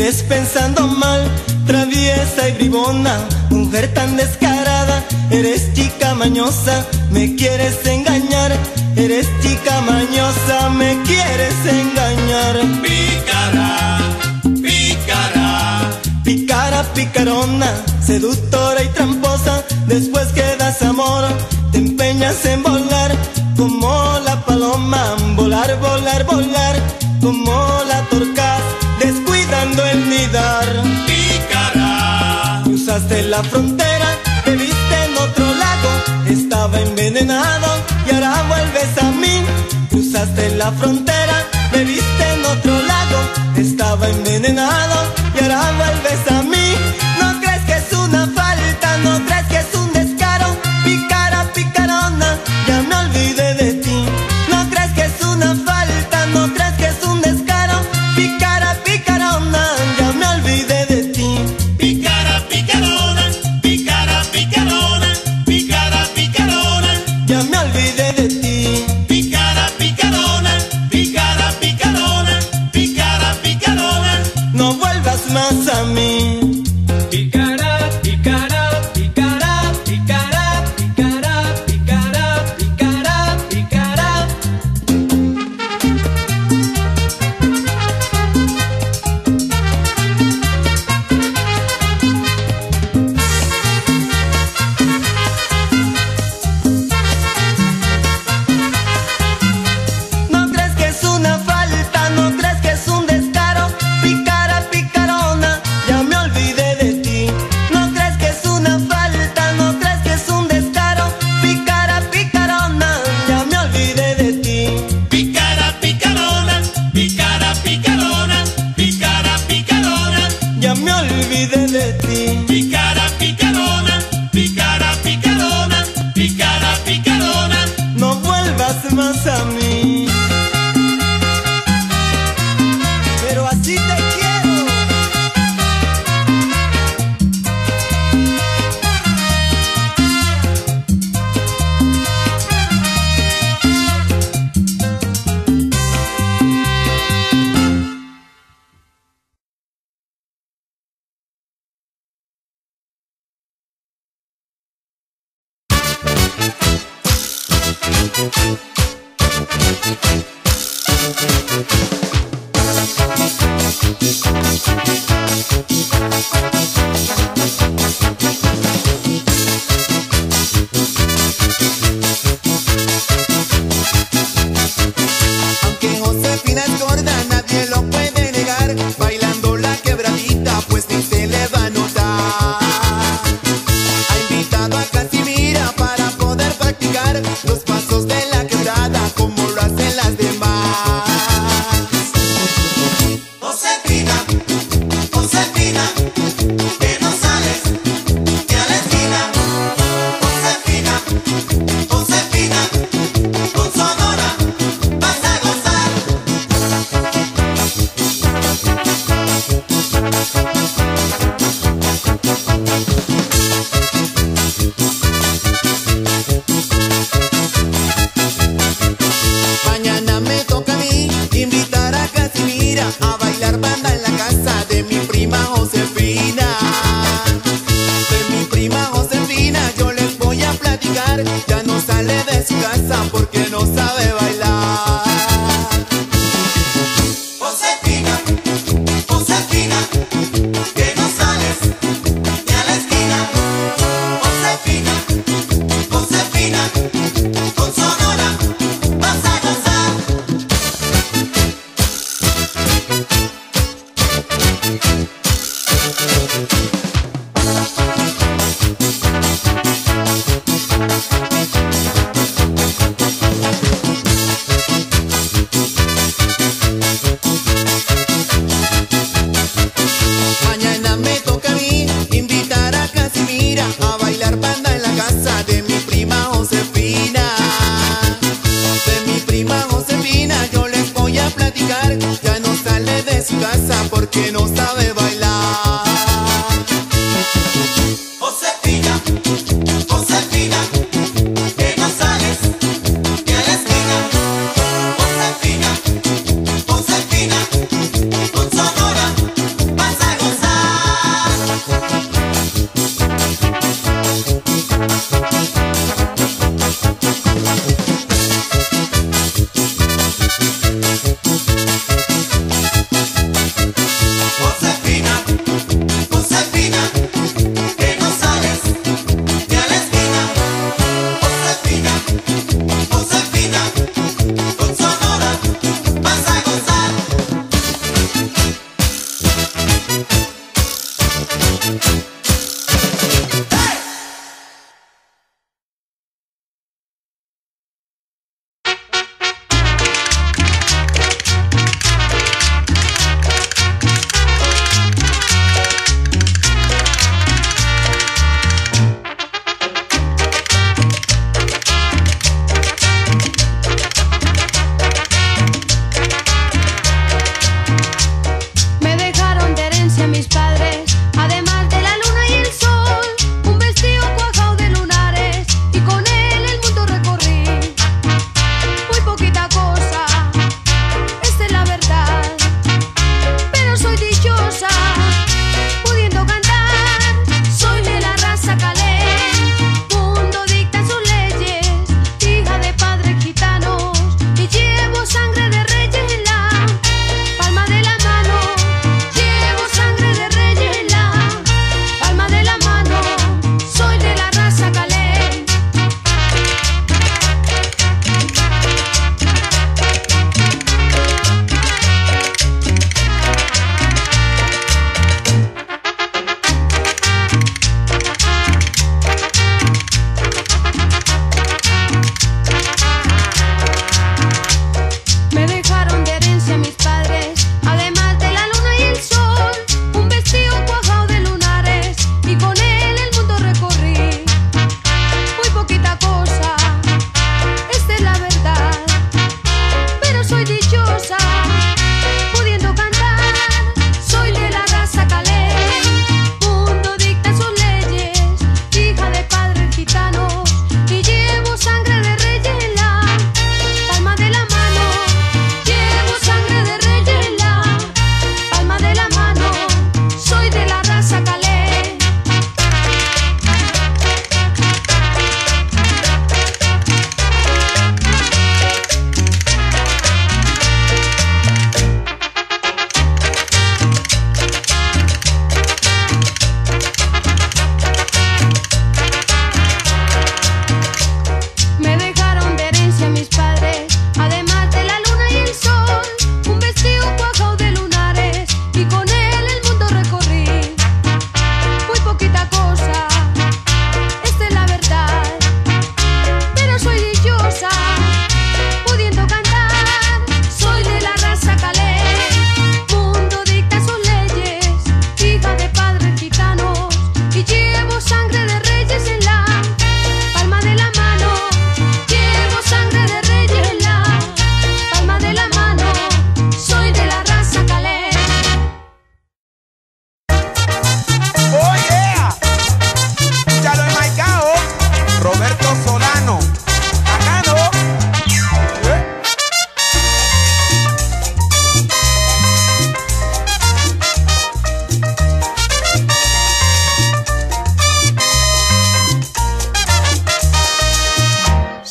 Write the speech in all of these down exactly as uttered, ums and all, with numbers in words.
vives pensando mal, traviesa y bribona, mujer tan descarada. Eres chica mañosa, me quieres engañar. Eres chica mañosa, me quieres engañar. Pícara, pícara, pícara, picarona, seductora y tramposa. Después que das amor, te empeñas en volar como la paloma. Volar, volar, volar como la torcaz, descuidando el nidar. Pícara, cruzaste la frontera, te viste en otro lago, estaba envenenado y ahora vuelves a mí. Cruzaste la frontera, me viste en otro lago, estaba envenenado y ahora vuelves a mí. No crees que es una falta, no crees que es un descaro. Pícara, picarona, ya me olvidé de ti. No crees que es una falta, no crees que es un descaro. Pícara, picarona, ya me olvidé de ti. pícara, picarona, pícara, picarona, pícara, picarona, Ya me olvidé de ti. pícara, picarona, pícara, picarona, pícara, picarona. No vuelvas más a mí. Pícara, pícara, pícara, pícara, pícara, pícara, pícara, pícara. No crees que es una falta, no crees que es un descaro. Pícara, picarona, ya me olvidé de ti. No crees que es una falta, no crees que es un descaro. Pícara, picarona, ya me olvidé de ti. Pícara, picarona, pícara, picarona, pícara, picarona, Ya me olvidé de ti. pícara, picarona, pícara, picarona, pícara, picarona. No vuelvas más a mí. Pero así te quiero. Aunque Josefina es gorda, nadie lo puede negar. Bailando la quebradita, pues ni se le va a notar. Ha invitado a Casimira para poder practicar los pasos de la quebrada como lo hacen las demás. Josefina, Josefina, que no sales ni a la esquina. Josefina, Josefina, con Sonora vas a gozar.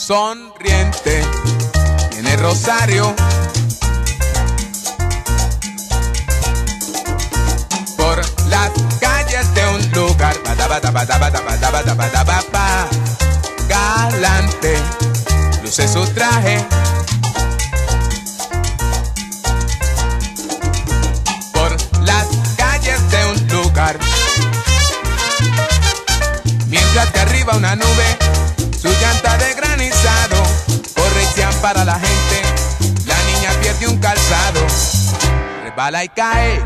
sonriente, viene Rosario. Por las calles de un lugar, galante, luce su traje. Por las calles de un lugar, mientras que arriba una nube, su llanta de granizado, corre y se ampara la gente. La niña pierde un calzado, resbala y cae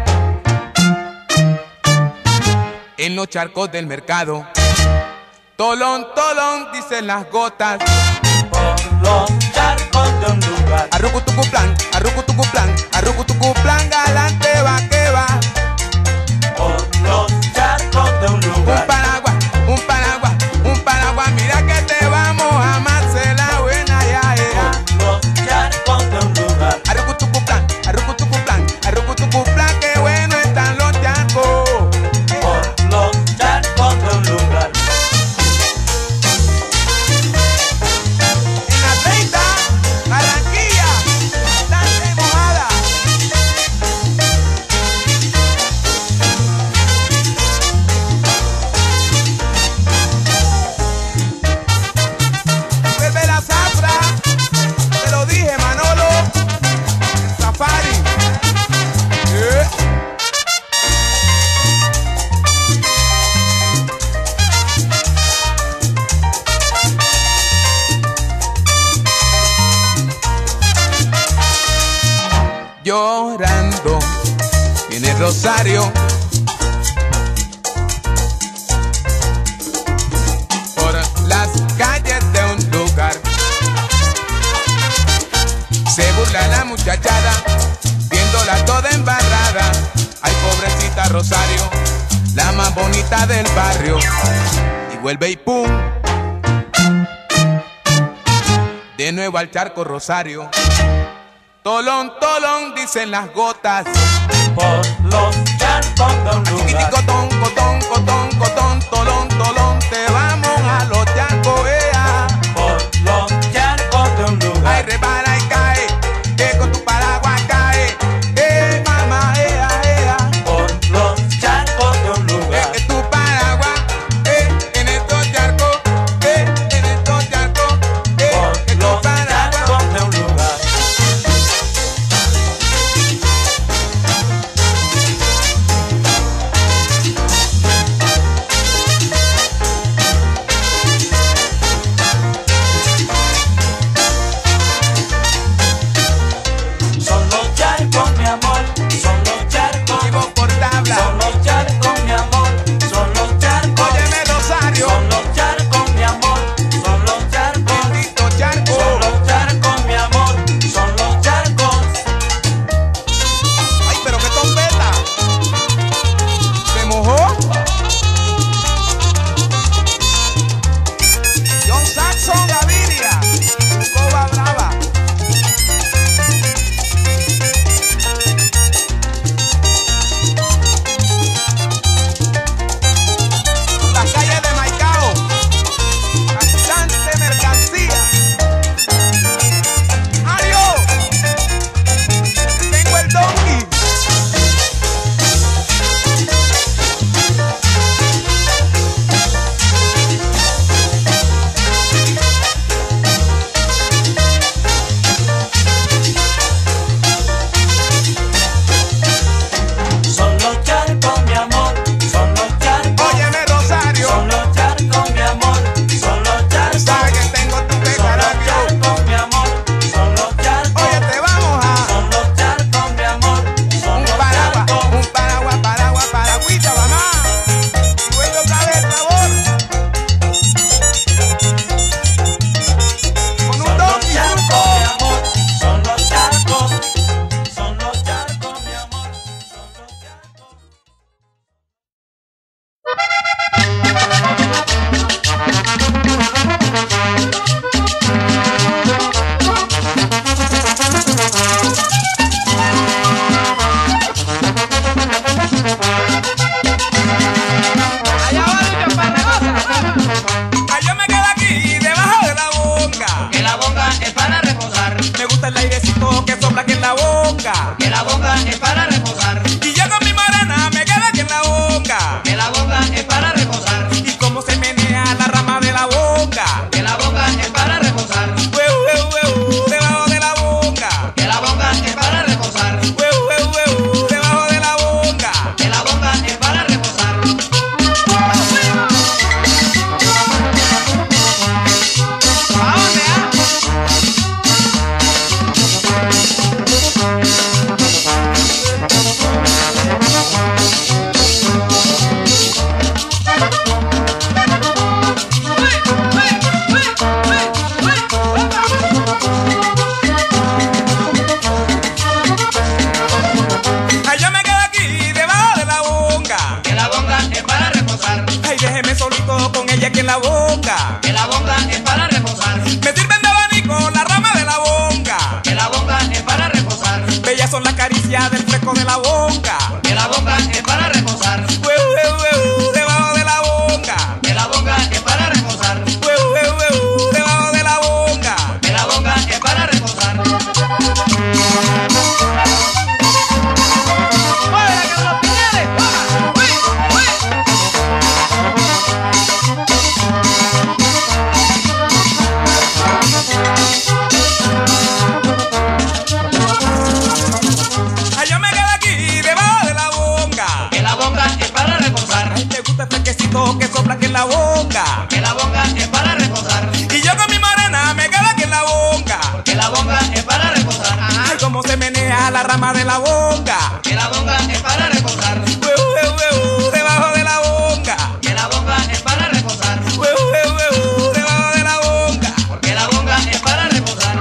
en los charcos del mercado. Tolón, tolón, dicen las gotas. Por los charcos de un lugar. Arrucutucuplan, arrucutucuplan, arrucutucuplan, galante va que va. Por los charcos de un Un lugar. paraguas, un paraguas, un paraguas, mira que te vamos a Marcela buena ya, ya. Por los charcos de un lugar. Arrucutucuplan, arrucutucuplan, arrucutucuplan, qué bueno están los charcos. Por los charcos de un lugar. En la treinta, Barranquilla, bastante mojada. Vuelve la zafra, te lo dije, Manolo. Safari. Yeah. Llorando, viene Rosario. Por las calles de un lugar, se burla la muchachada, viéndola toda embarrada. Ay, pobrecita Rosario, la más bonita del barrio. Y vuelve y pum, de nuevo al charco Rosario. Tolón, tolón, dicen las gotas. Por los charcos de un lugar. Chiquiticotón, cotón, cotón, cotón, tolón, tolón, te vamos a los charcos, ea. Por los charcos de un Ay, lugar. repara y cae, que con tu paraguas cae. Eh, mamá, ea, ea. Por los charcos de un Eh, lugar. que tu paraguas, eh, en estos charcos, eh, en estos charcos, eh, Por que tu los paraguas. charcos de un lugar. bonga. Porque la bonga es para reposar. Y yo con mi morena me quedo aquí en la bonga. Porque la bonga es para reposar. Y cómo se menea la rama de la bonga. Porque la bonga es para reposar. Ueu, ueu, ueu, debajo de la bonga. Porque la bonga es para reposar. Ueu, ueu, ueu, debajo de la bonga. Porque la bonga es para reposar. ¿A dónde, ah? Ay, yo me quedo aquí debajo de la bonga. Porque la bonga es para reposar. Ay, déjeme solito con ella aquí en la bonga. Porque la bonga es para reposar. Me sirven de abanico la rama de la bonga. Porque la bonga es para reposar. Bellas son las caricias del fresco de la bonga. Porque la bonga es para reposar. Ueu, ueu, ueu, debajo de la bonga. Porque la bonga es para reposar. Ueu, ueu, ueu, debajo de la bonga. Porque la bonga es para reposar. ¡Muévela, que los piñales! ¡Toma! ¡Uy, uy! Ay, yo me quedo aquí debajo de la bonga. Porque la bonga es para reposar. Ay, te gusta el fresquecito que sopla aquí en la bonga. Porque la bonga es para reposar. Y yo con mi morena me quedo aquí en la bonga. Porque la bonga es para reposar. Ay, cómo se menea la rama de la bonga. Porque la bonga es para reposar. Ueu, ueu, ueu, debajo de la bonga. Porque la bonga es para reposar. Ueu, ueu, ueu, debajo de la bonga. Porque la bonga es para reposar.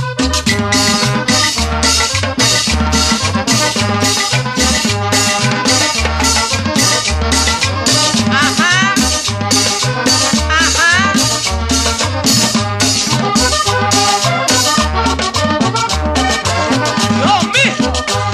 Ajá, ajá. Dios mío.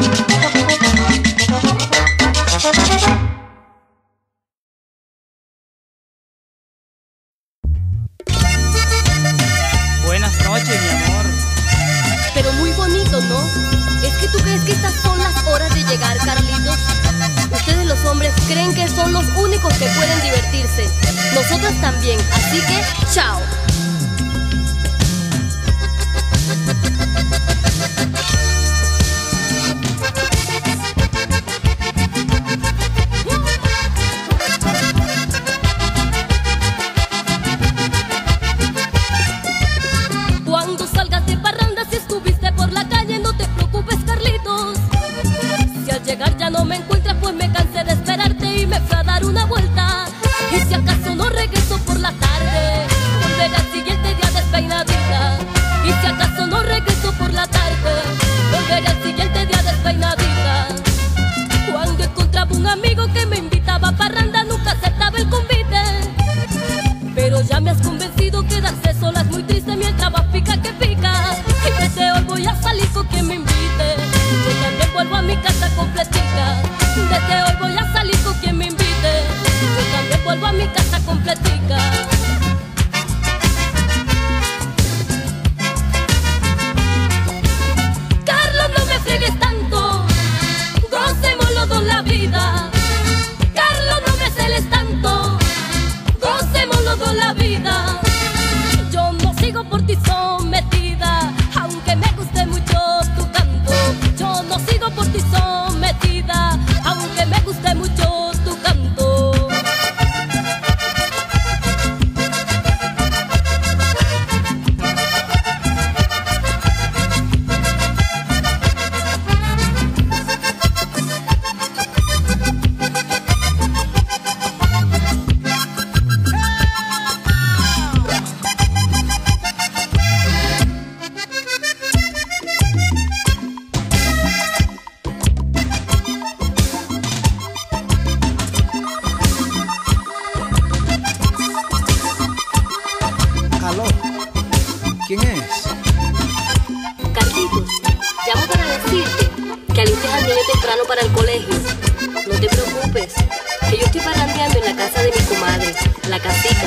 Buenas noches, mi amor. Pero muy bonito, ¿no? ¿Es que tú crees que estas son las horas de llegar, Carlitos? Ustedes los hombres creen que son los únicos que pueden divertirse. Nosotras también, así que chao. Cuando salgas de parranda, si estuviste por la calle, no te preocupes, Carlitos. Si al llegar ya no me encuentras, pues me cansé de esperarte y me fui a dar una vuelta. Y si acaso no regreso por la tarde, volveré al siguiente día despeinadita. Y si acaso no regreso por la tarde, volveré al siguiente día despeinadita. Cuando encontraba un amigo que me invitaba a parranda, nunca aceptaba el convite. Pero ya me has convencido que darse sola es muy triste mientras vas pica que pica. Y desde hoy voy a salir con quien me invite. Yo también vuelvo a mi casa completica. Desde hoy voy a salir con quien me invite. Yo también vuelvo a mi casa completica. Carlos, no me fregues tanto. Gocemos los dos la vida. Carlos, no me celes tanto. Gocemos los dos la vida. Yo no sigo por ti sometida, aunque me guste mucho tu canto. Yo no sigo por ti sometida, aunque me guste mucho tu canto. Aló. ¿Quién es? Carlitos, llamo para decirte que alistes al niño temprano para el colegio. No te preocupes, que yo estoy parrandeando en la casa de mi comadre, la casita.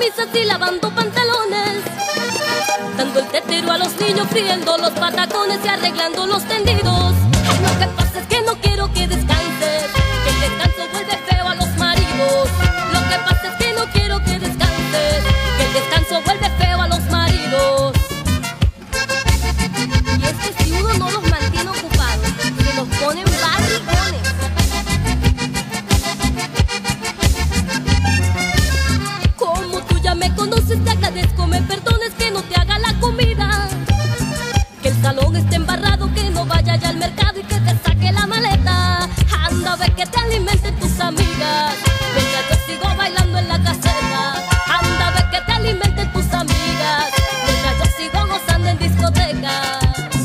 camisas y lavando pantalones, dando el tetero a los niños, friendo los patacones y arreglando los tendidos. Lo que pasa es que no quiero que descanses, que el descanso vuelve feo a los maridos. Lo que pasa es que no quiero que descanses, que el descanso vuelve feo a los maridos. Y es que si uno no los mantiene ocupados, se los ponen barrigones. Como tú ya me conoces, te agradezco, me perdones que no te haga la comida, que el salón esté embarrado, que no vaya ya al mercado y que te saque la maleta. Anda a ver que te alimenten tus amigas, mientras yo sigo bailando en la caseta. Anda a ver que te alimenten tus amigas, mientras yo sigo gozando en discotecas.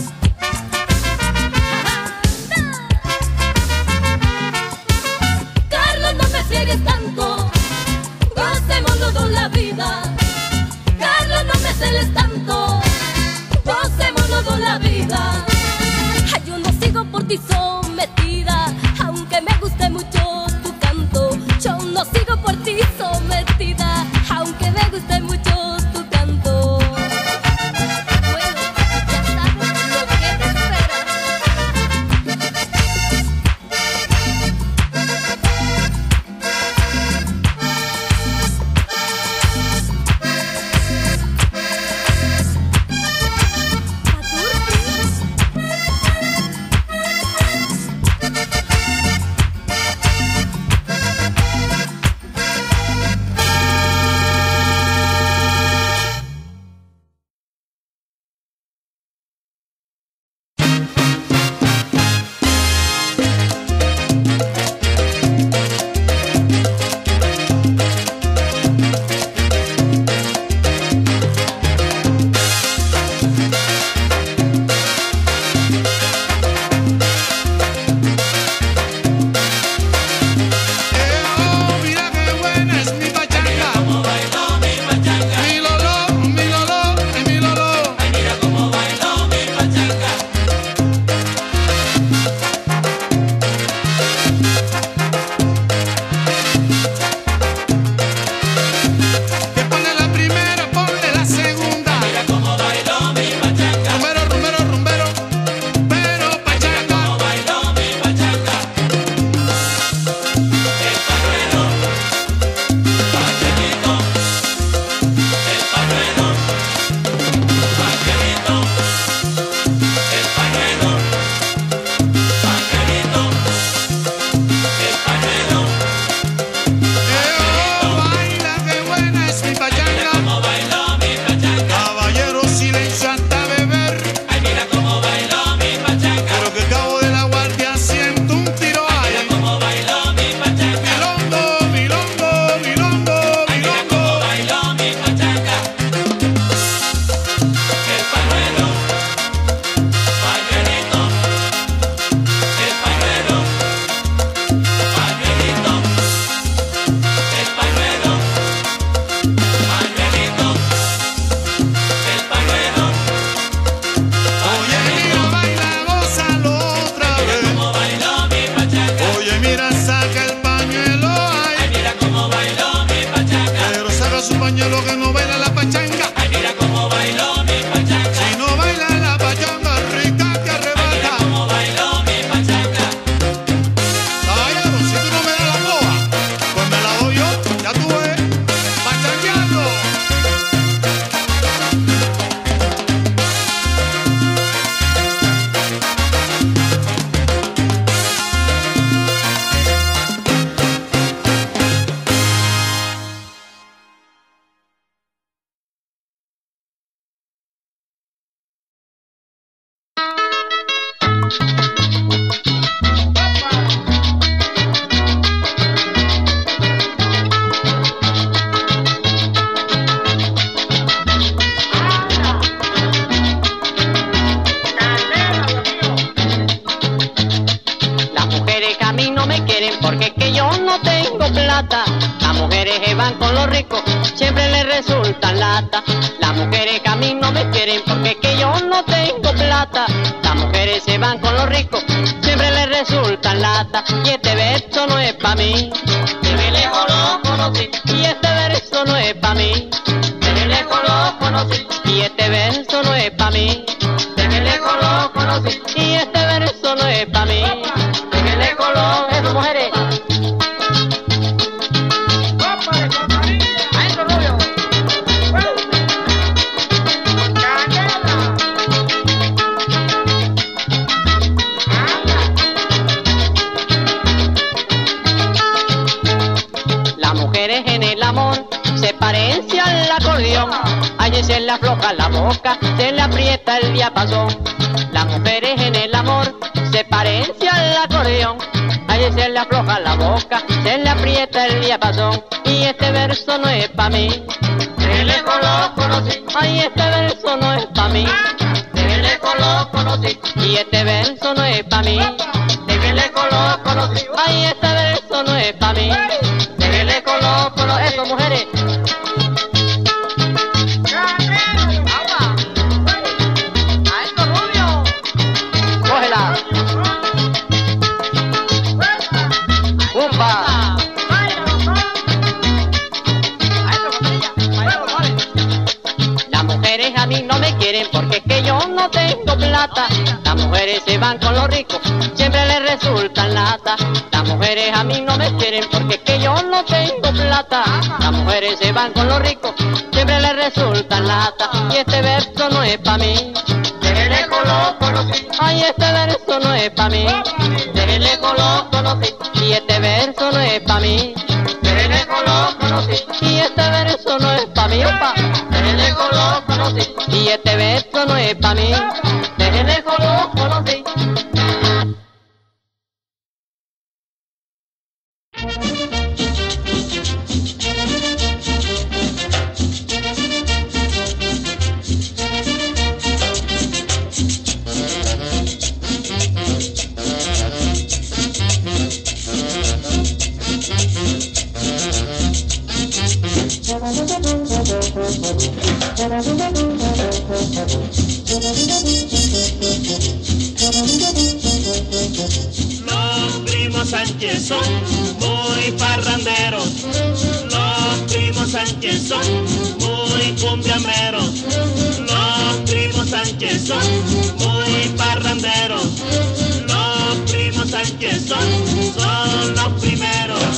Carlos, no me friegues tanto, gocemos los dos la vida. Carlos, no me celes tanto, gocemos los dos la vida. Ay, yo no sigo por ti sometida, aunque me guste mucho tu canto. Yo no sigo por ti sometida, aunque me guste mucho tu canto. Bueno, ya sabes lo que te espera. plata. Las mujeres que van con los ricos siempre les resultan lata. Las mujeres que a mí no me quieren porque es que yo no tengo plata. Las mujeres se van con los ricos siempre les resultan lata. Y este verso no es pa' mí, que me lejos lo conocí. Y este verso no es es pa' mí. Desde lejos lo conocí y este verso no es pa' mí. Desde lejos lo conocí y este verso no es pa' mí. Desde lejos lo... Eso, mujeres. Maestro Rubio. Las mujeres en el amor se parecen al acordeón. Allí se le afloja la boca, se le aprieta el diapasón. Las mujeres en el amor se parecen al acordeón. Allí se le afloja la boca, se le aprieta el diapasón. Y este verso no es pa' mí. De lejos lo conocí. Ay, este verso no es pa' mí. De lejos lo conocí. Y este verso no es pa' mí. De lejos lo conocí. Ay, este verso no es pa' mí. De lejos lo conocí. Eso, mujeres. Agua. Maestro Rubio. Cógela. Pumba. Las mujeres a mí no me quieren porque es que yo no tengo plata. Las mujeres se van con los ricos, siempre les resultan lata. Las mujeres a mí no me quieren porque es que yo no tengo plata. Las mujeres se van con los ricos, siempre les resultan lata. Y este verso no es pa' mí. Desde lejos lo conocí. Ay, este verso no es pa' mí. Desde lejos lo conocí. Y este verso no es pa' mí. Desde lejos lo conocí. Y este verso no es pa' mí, opa. Desde lejos lo conocí. Y este verso no es pa' mí. Desde lejos lo conocí. Los primos Sánchez son muy parranderos. Los primos Sánchez son muy cumbiameros. Los primos Sánchez son muy parranderos. Los primos Sánchez son, son los primeros.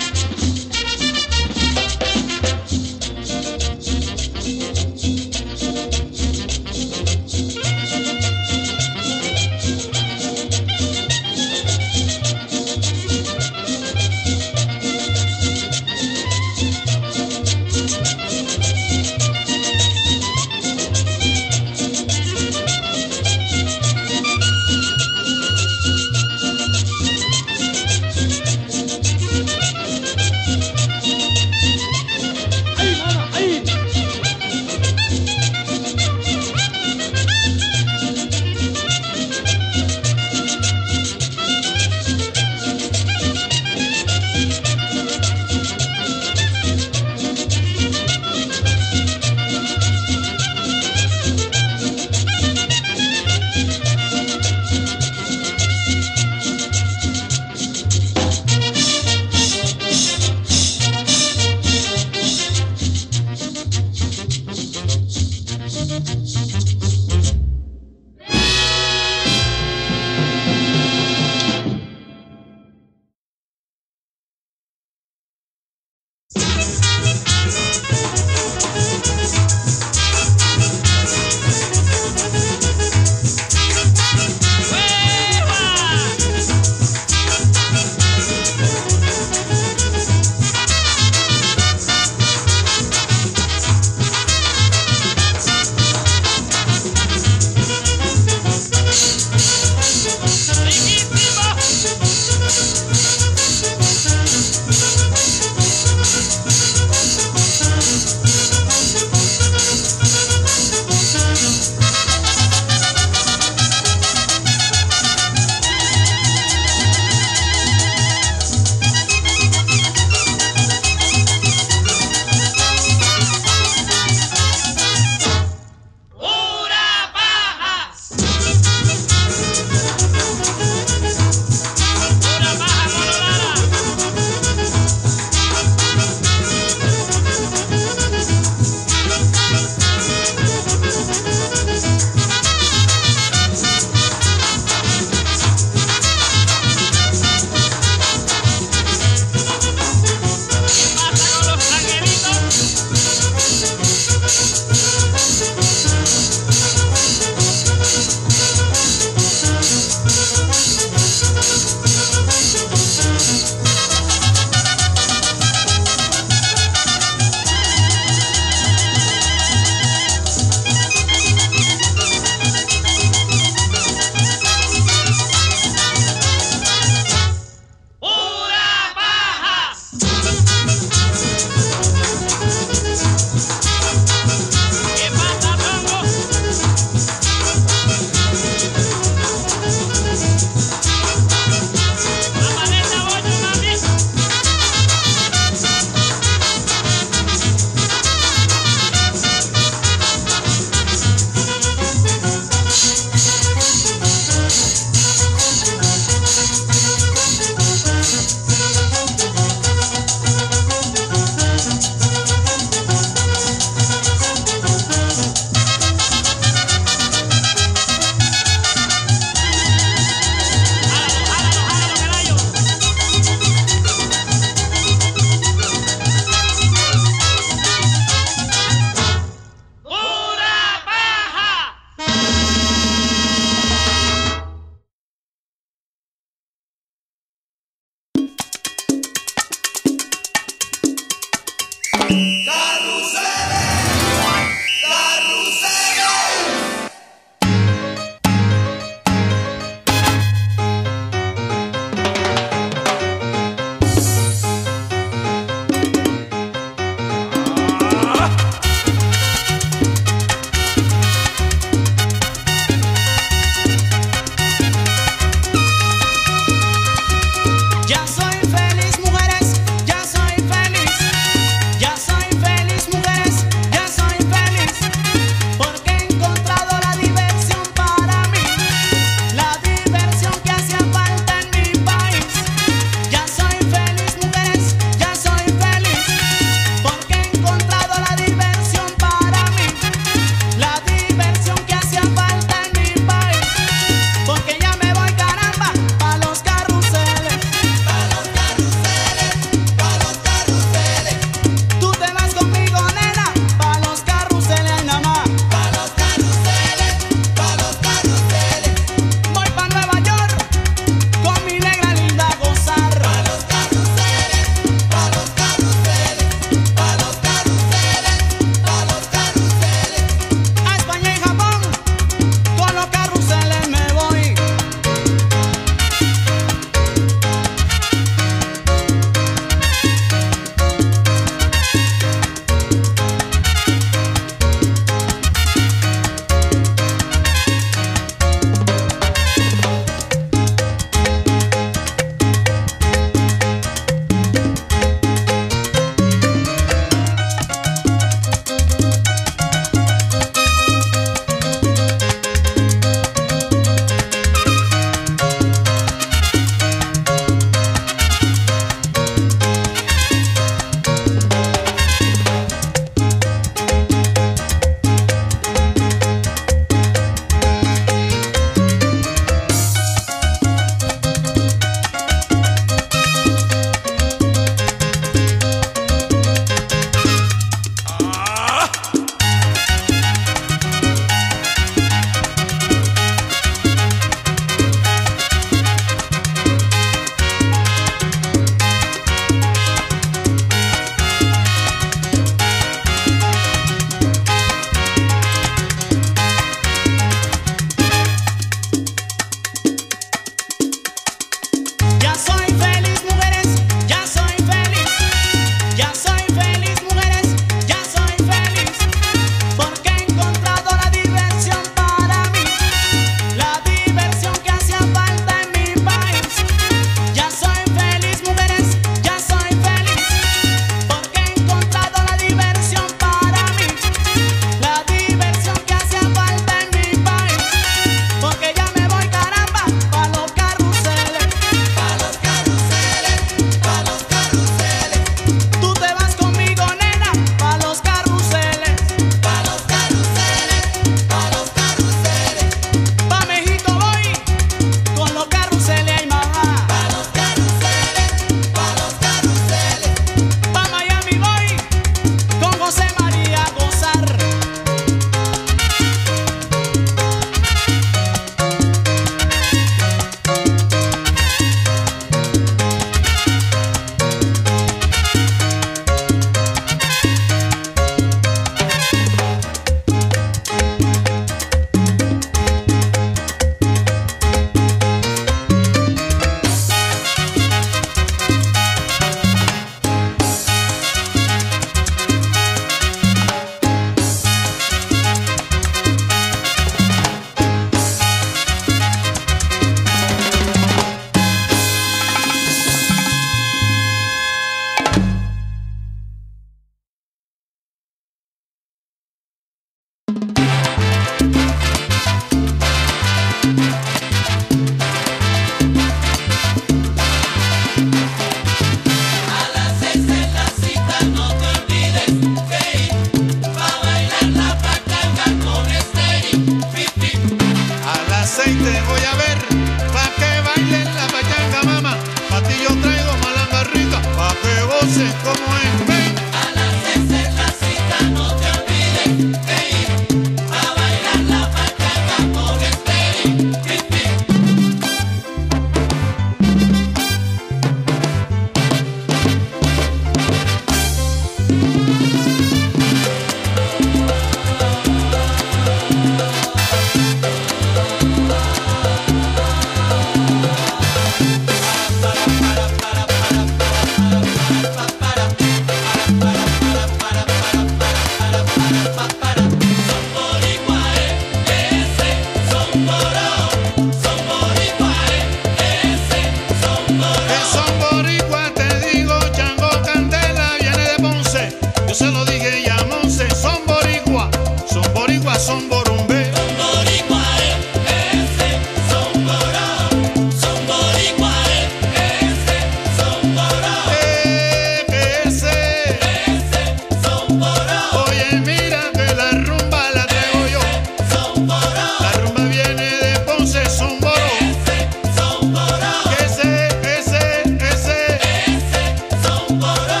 rumba son borombe. Son boricuae, ese son boró. Son boricuae, ese son boró. Eh, ese, ese son boró. Oye, mira que la rumba la traigo yo. Son boró. La rumba viene de Ponce, son boró. Ese son boró. Ese, ese, ese, ese son boró.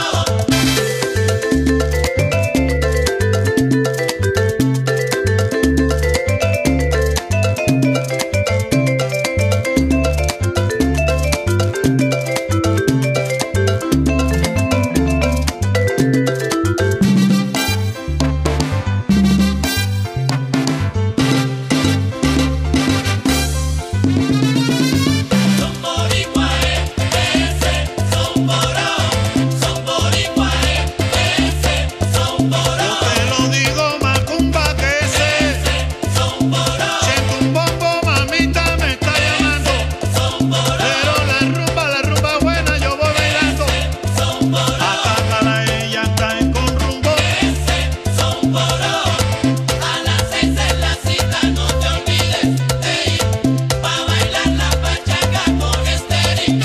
Son boricuae, ese son boró. Son boricuae, ese son boró. yo te lo digo, Macumba, que ese. Son boró. Siento un bombo, mamita me está llamando. Son boró. Pero la rumba, la rumba buena, yo voy bailando. Son boró. Atácala, ella cae con rumbo. Son boró. A las seis en la cita no te olvides de ir pa' bailar la pachanga con Estéril.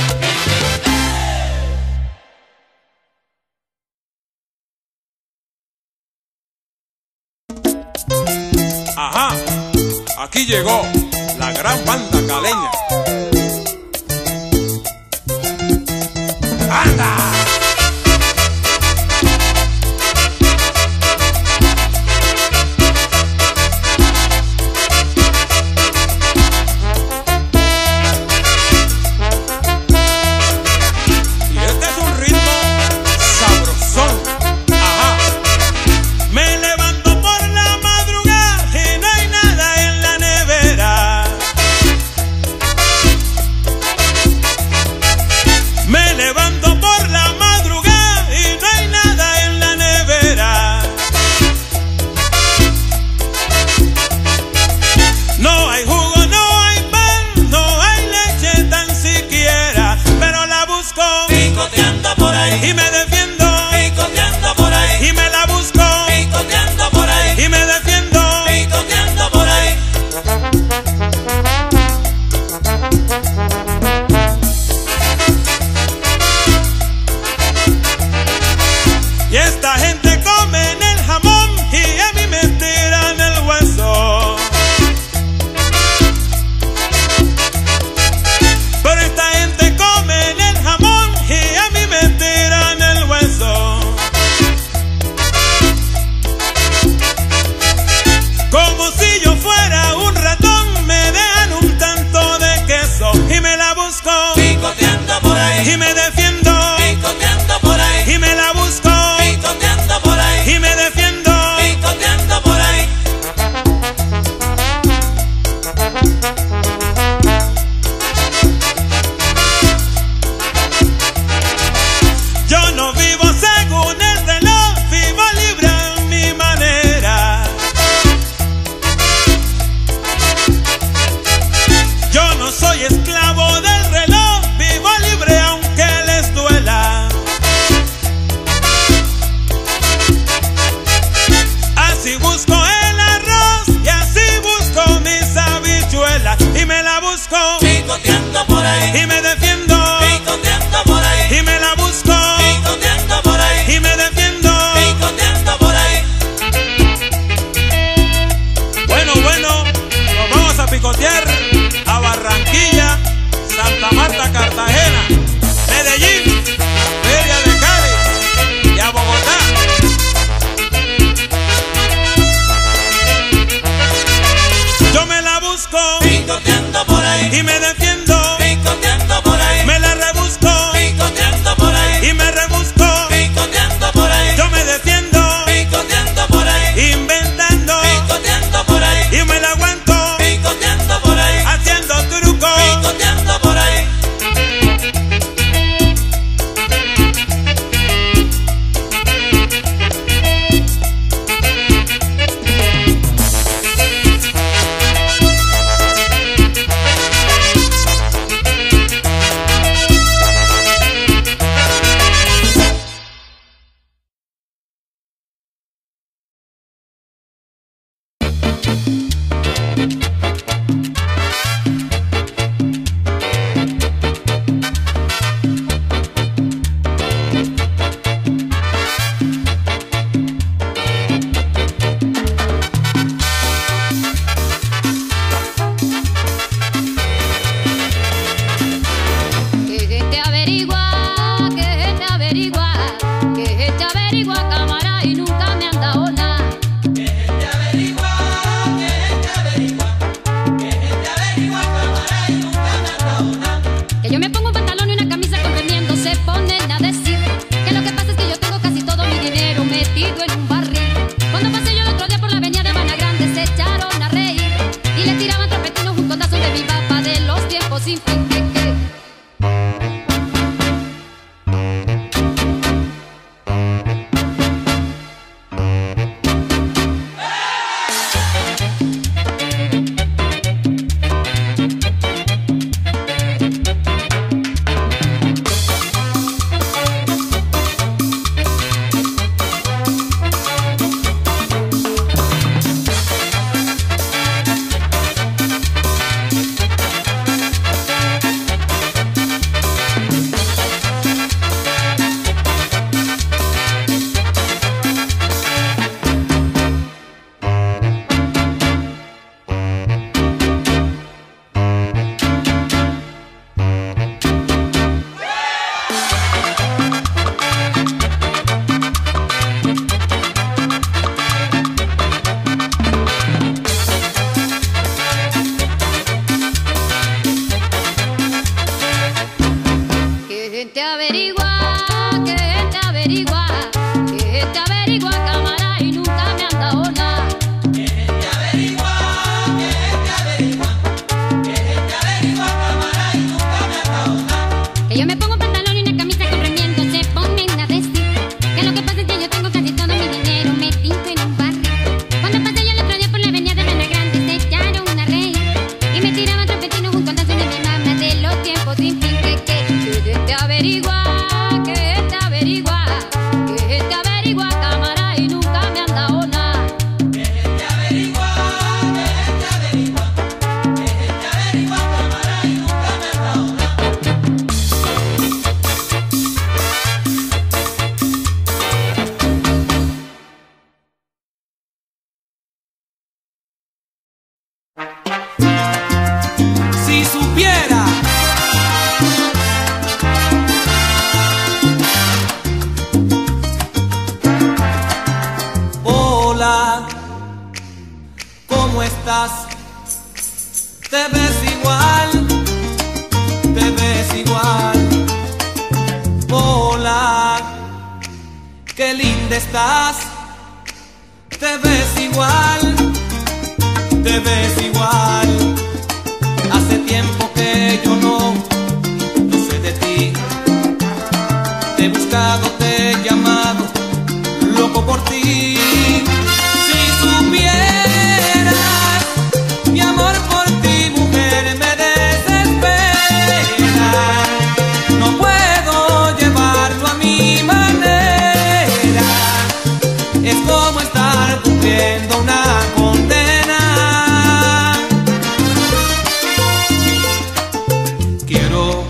Ajá, aquí llegó la gran banda caleña. ¡Anda! Y este es un ritmo sabrosón. Ajá. Me levanto por la madrugada y no hay nada en la nevera. Me levanto por la madrugada ¿cómo estás? Te ves igual, te ves igual. Hola, qué linda estás. Te ves igual, te ves igual. Hace tiempo que yo no, no sé de ti. Te he buscado, te he llamado, loco por ti. Si supieras, mi amor por ti, mujer, me desespera. No puedo llevarlo a mi manera. Es como estar cumpliendo una condena. Quiero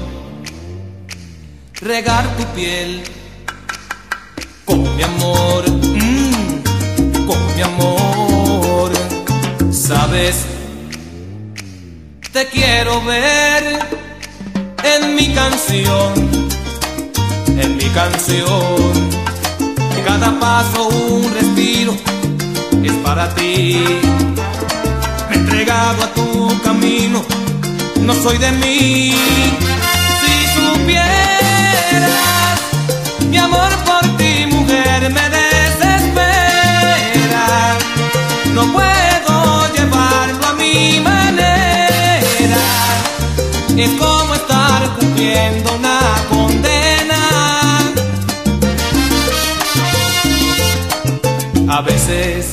regar tu piel con mi amor, mmm, con mi amor. Sabes, te quiero ver en mi canción, en mi canción. Cada paso un respiro es para ti. Me he entregado a tu camino, no soy de mí. Si supieras, mi amor por ti, mujer, me desespera. No puedo llevarlo a mi manera. Es como estar cumpliendo una condena. A veces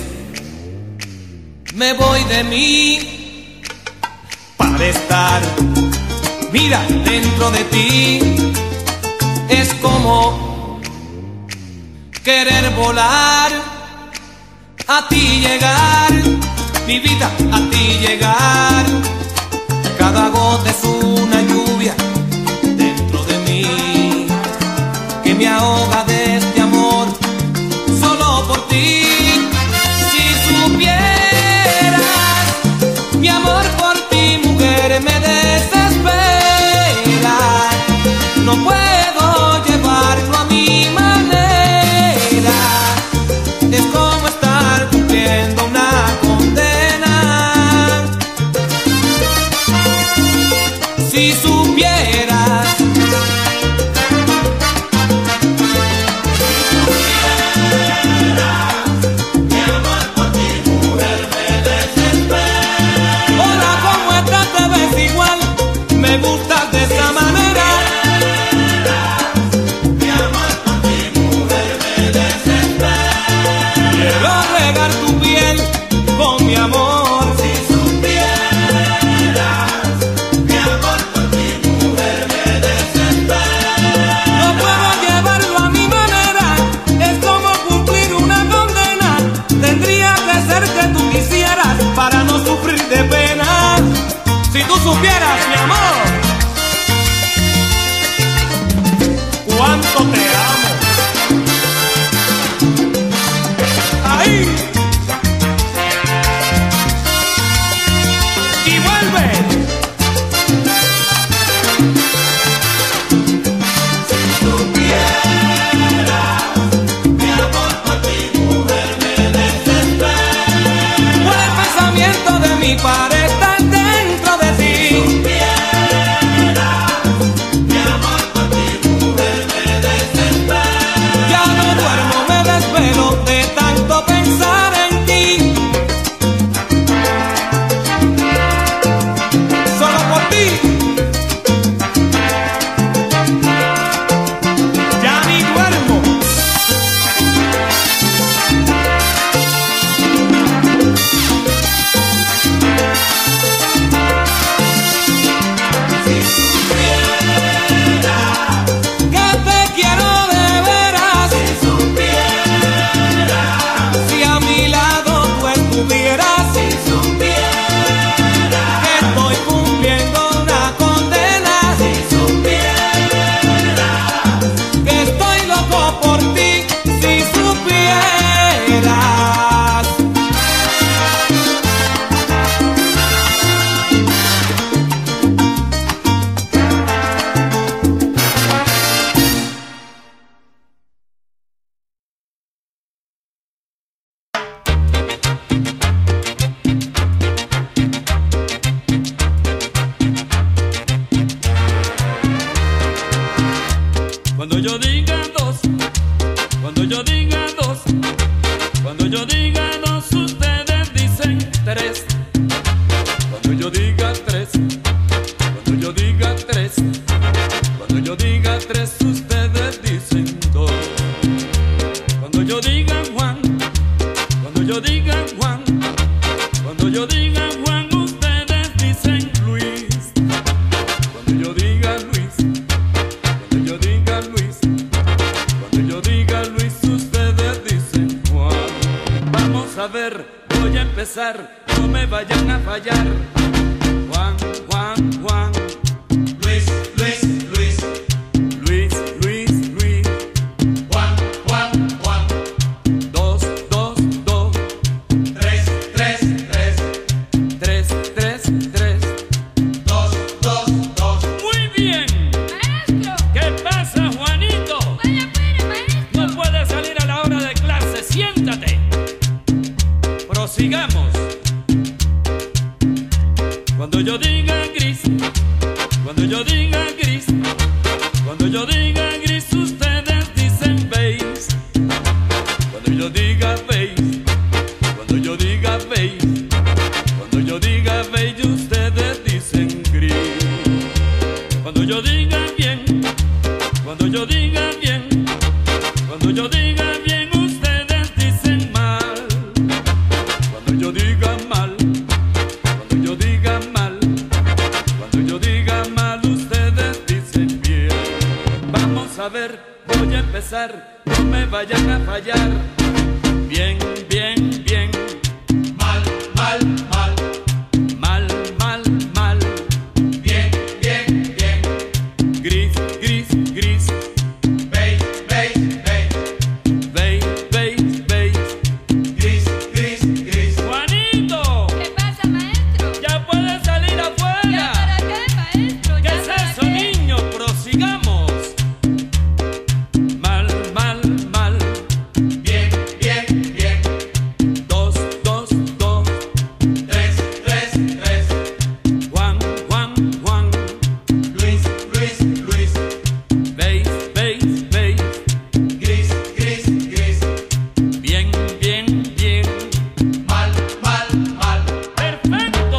me voy de mí para estar, mira, dentro de ti. Es como querer volar, a ti llegar, mi vida, a ti llegar. Cada gota es una lluvia dentro de mí que me ahoga de este amor solo por ti. Si supieras, mi amor por ti, mujer, me desespera. No puedo llevarlo a mi manera. Es como estar cumpliendo una condena. Si supieras, me gustas de esa manera. Mi amor por ti, mujer, me desespera. Quiero regar tu piel con mi amor. Si supieras, mi amor por ti, mujer, me desespera. No puedo llevarlo a mi manera. Es como cumplir una condena. Tendría que ser que tú quisieras para no sufrir de pena. Si tú supieras, mi amor, cuánto te amo. Ahí. Y vuelve. Si supieras, mi amor por ti, mujer, me desespera. Por el pensamiento de mi pareja dentro de ti. Si supieras, mi amor por ti, mujer, me desespera. Ya no duermo, me desvelo de tanto pensar en ti. Solo por ti. Ya ni duermo. Si supieras que te quiero de veras. Si supieras, si a mi lado tú estuvieras. Si supieras que estoy cumpliendo una condena. Si supieras que estoy loco por ti. Si supieras. tres, cuando yo diga tres, cuando yo diga tres, cuando yo diga tres, ustedes dicen dos. Cuando yo diga Juan, cuando yo diga Juan, cuando yo diga Juan, ustedes dicen Luis. Cuando yo diga Luis, cuando yo diga Luis, cuando yo diga Luis, ustedes dicen Juan. Vamos a ver, voy a empezar, no me vayan a fallar. Juan, Juan, Juan. Luis, Luis, Luis. Luis, Luis, Luis. Juan, Juan, Juan. Dos, dos, dos. Tres, tres, tres. Tres, tres, tres. Dos, dos, dos. Muy bien. Maestro. ¿Qué pasa, Juanito? Vaya, espere, maestro. No puedes salir a la hora de clase. Siéntate. Prosigamos. Cuando yo diga gris, cuando yo diga gris, cuando yo diga gris, ustedes dicen beige. Cuando yo diga beige, cuando yo diga beige, cuando yo diga beige, ustedes dicen gris. Cuando yo diga bien, cuando yo diga bien, cuando yo diga bien, ustedes dicen mal. Cuando yo diga mal, cuando yo diga mal, cuando yo diga mal, ustedes dicen bien. Vamos a ver, voy a empezar, no me vayan a fallar. Bien, bien, bien. Mal, mal, mal. Mal, mal, mal. Bien, bien, bien. Gris, gris, gris. Beige, beige, beige. Beige, beige, beige. Gris, gris, gris. Juanito, ¿Qué pasa, maestro? ya puedes salir ¿Ya afuera. para qué, maestro? ¿Qué ¿Ya es para eso, qué? niño? Prosigamos. Mal, mal, mal. Bien, bien, bien. Dos, dos, dos. Tres, tres, tres. Juan, Juan, Juan. Luis, Luis, Luis. Beige, beige, beige. Gris, gris, gris. Bien, bien, bien. Mal, mal, mal. Perfecto.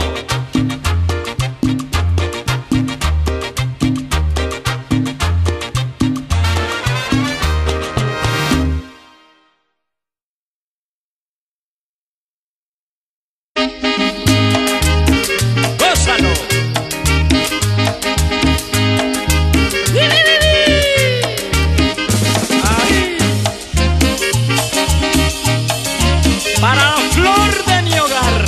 ¡Gózalo! Ahí. Para la flor de mi hogar.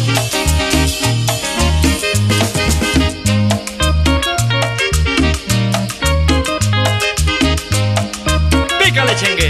Pícale, chengue.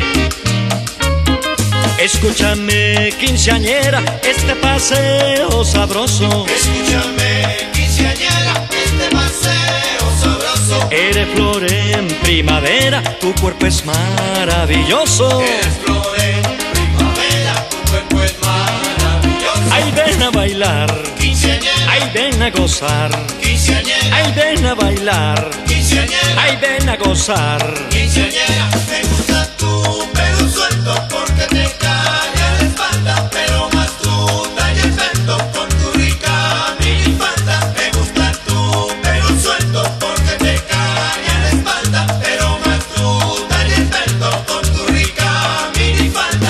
Escúchame, quinceañera, este paseo sabroso. Escúchame, quinceañera, este paseo sabroso. Eres flor en primavera, tu cuerpo es maravilloso. Eres flor en primavera, tu cuerpo es maravilloso. Ay, ven a bailar, Quinceañera, ay, ven a gozar. quinceañera, Ay, ven a bailar, quinceañera, ay, ven a gozar. quinceañera. Me gusta tu pelo suelto porque te cae a la espalda, pero más tu talla el pelo con tu rica minifalda. Me gusta tu pelo suelto porque te cae a la espalda, pero más tu talla el pelo con tu rica minifalda.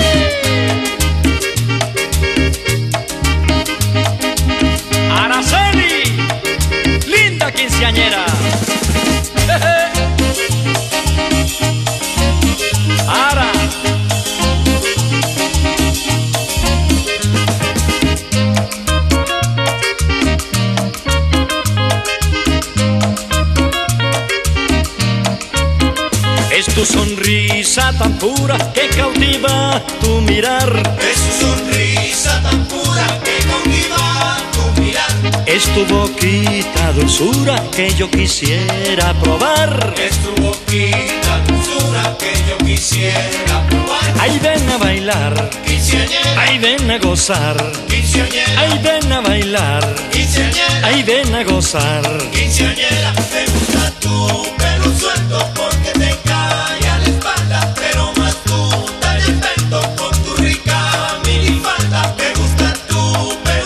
Araceli, linda quinceañera. Ara. Es tu sonrisa tan pura que cautiva tu mirar. Es tu sonrisa tan pura que cautiva tu mirar. Es tu boquita dulzura que yo quisiera probar. Es tu boquita dulzura que yo quisiera probar. Ay, ven a bailar, Quinceañera, ay, ven a gozar. quinceañera, Ay, ven a bailar, quinceañera, ay, ven a gozar. quinceañera. Me gusta tu pelo suelto porque te cae a la espalda, pero más tu talla el pelo con tu rica minifalda. Me gusta tu pelo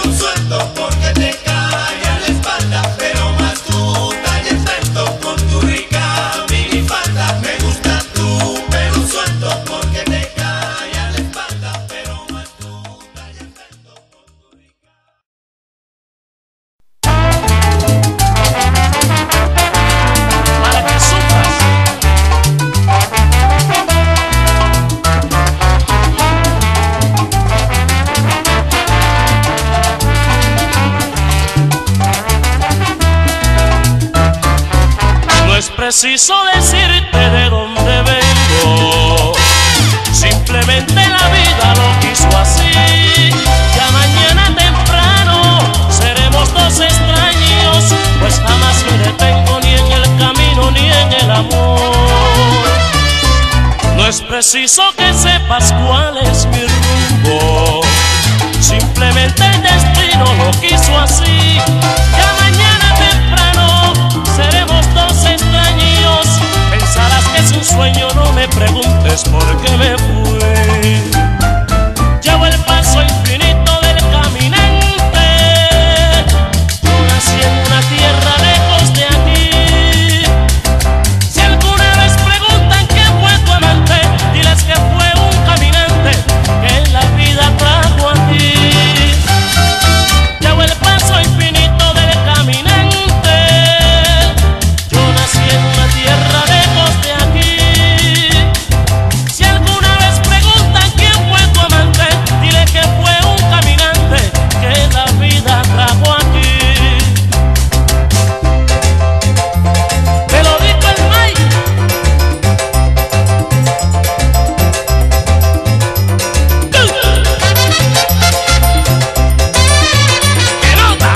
preciso decirte de dónde vengo, simplemente la vida lo quiso así. Ya mañana temprano seremos dos extraños, pues jamás me detengo ni en el camino ni en el amor. No es preciso que sepas cuál es mi rumbo, simplemente el destino lo quiso así. Ya mañana temprano seremos dos extraños, pensarás que es un sueño, no me preguntes por qué me fui. Llevo el paso infinito del caminante, yo nací en una tierra lejos de aquí. Si alguna vez preguntan quién fue tu amante, diles que fue un caminante que en la vida trajo aquí. Llevo el paso infinito del caminante, yo nací en una tierra lejos de aquí. Si alguna vez preguntan quién fue tu amante, dile que fue un caminante que la vida trajo aquí. Te lo dijo el Mike. ¡Qué nota!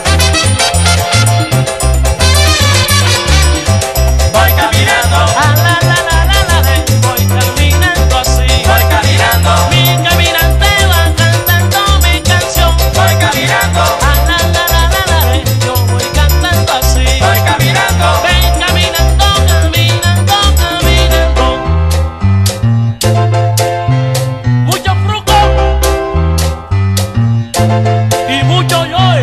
Voy caminando, Ah, la, la, la, la, la, la, voy caminando así. voy caminando, Mi caminante va cantando mi canción. voy caminando, Ah, la, la, la, la, la, yo voy cantando así. voy caminando. Ven caminando, caminando, caminando. Mucho fruco y mucho yoe.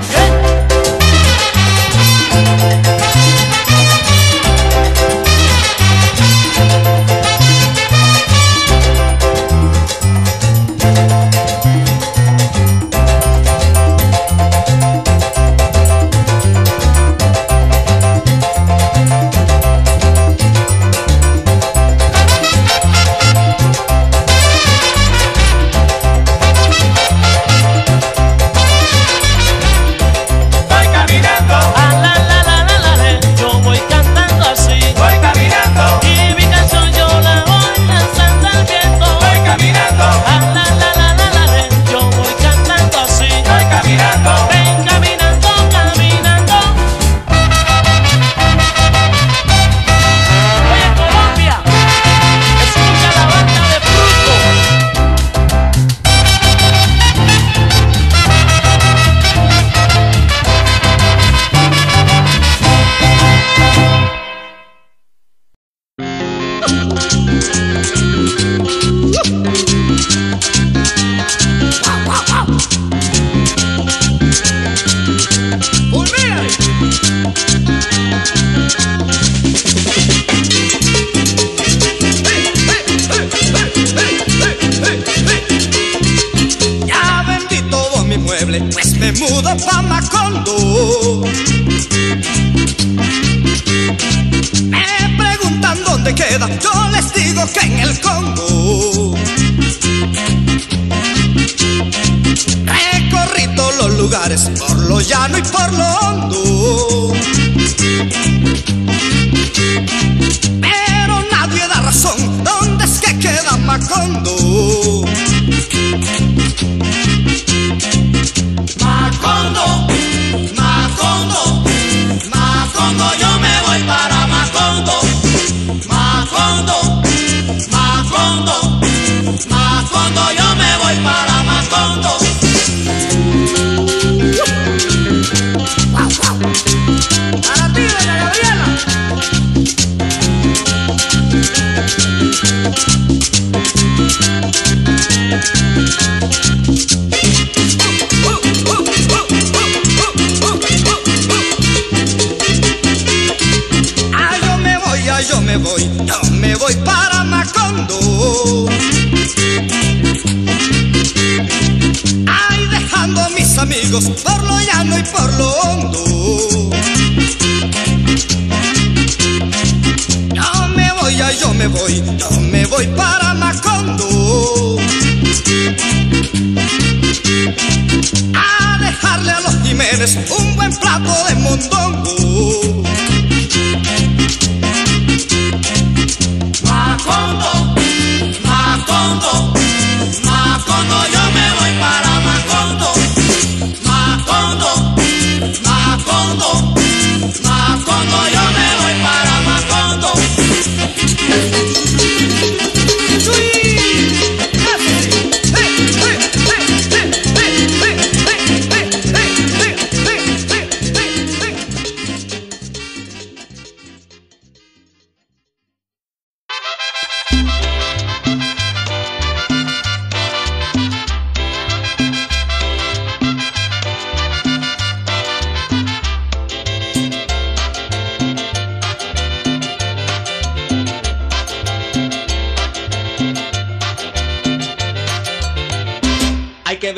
Voy caminando, Ah, la, la, la, la, la, la, yo voy cantando así. voy caminando, Y mi canción yo la voy lanzando al viento. voy caminando, Ah, la, la, la, la, la, la, yo voy cantando así. voy caminando. Ven caminando, caminando. Oye Colombia, escucha la banda de Fruco. Ya vendí todo mi mueble, pues me mudo pa' Macondo. Me preguntan dónde queda, yo les digo que en el Congo. Recorrí todos los lugares, por lo llano y por lo hondo. Pero nadie da razón, ¿dónde es que queda Macondo? Macondo, Macondo, Macondo, yo me voy para Macondo. Macondo, Macondo, Macondo, yo me voy para Macondo. Para ti, doña Gabriela. Ah, yo me voy, ah, yo me voy, yo me voy para Macondo. Ay, dejando a mis amigos por lo llano y por lo hondo. Yo me voy, ah, yo me voy, yo me voy para Macondo. A dejarle a los Jiménez un buen plato de mondongo.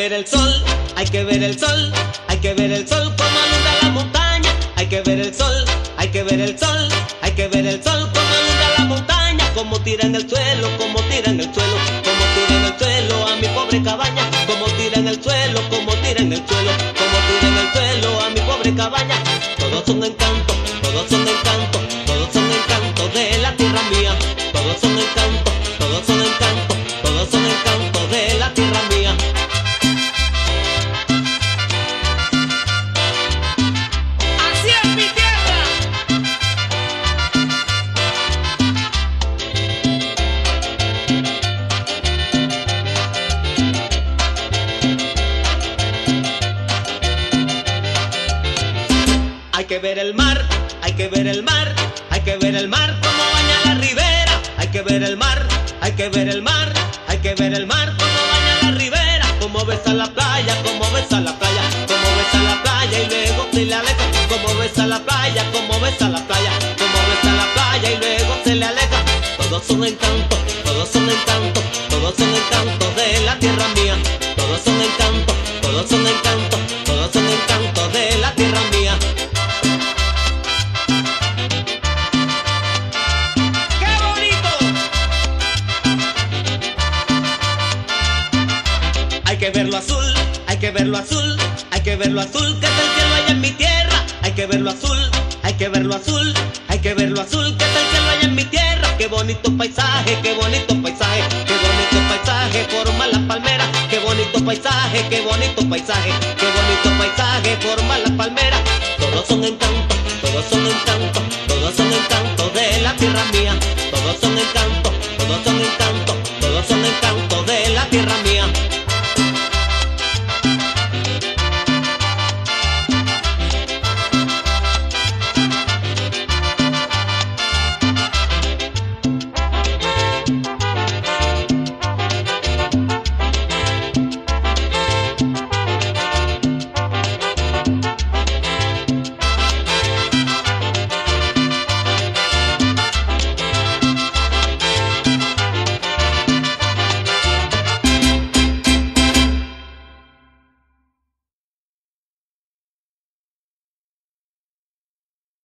ver el sol, hay que ver el sol, hay que ver el sol como alumbra la montaña. Hay que ver el sol, hay que ver el sol, hay que ver el sol como alumbra la montaña. Como tira en el suelo, como tira en el suelo, como tira en el suelo a mi pobre cabaña. Como tira en el suelo, como tira en el suelo, como tira en el suelo a mi pobre cabaña. Todos son encantos, todos son encantos, todos son encantos de la tierra mía. Todos son encantos, todos son encantos, todos son encantos de la tierra mía. Así es mi tierra. Hay que ver el mar, hay que ver el mar, hay que ver el mar como baña la ribera. Hay que ver el mar, hay que ver el mar, hay que ver el mar como baña la ribera. Como besa la playa, como besa la playa, como besa la playa y luego se le aleja. Como besa la playa, como besa la playa, como besa la playa y luego se le aleja. Todos son encantos, todos son encantos, todos son encantos de la tierra mía. Todos son encantos, todos son encantos, todos son encantos de la tierra mía. Hay que verlo azul, hay que verlo azul, hay que verlo azul, que es el cielo allá en mi tierra. Hay que verlo azul, hay que verlo azul, hay que verlo azul, que es el cielo allá en mi tierra. Qué bonito paisaje, qué bonito paisaje, qué bonito paisaje, forma las palmeras. Qué bonito paisaje, qué bonito paisaje, qué bonito paisaje, forma las palmeras. Todos son encantos, todos son encantos,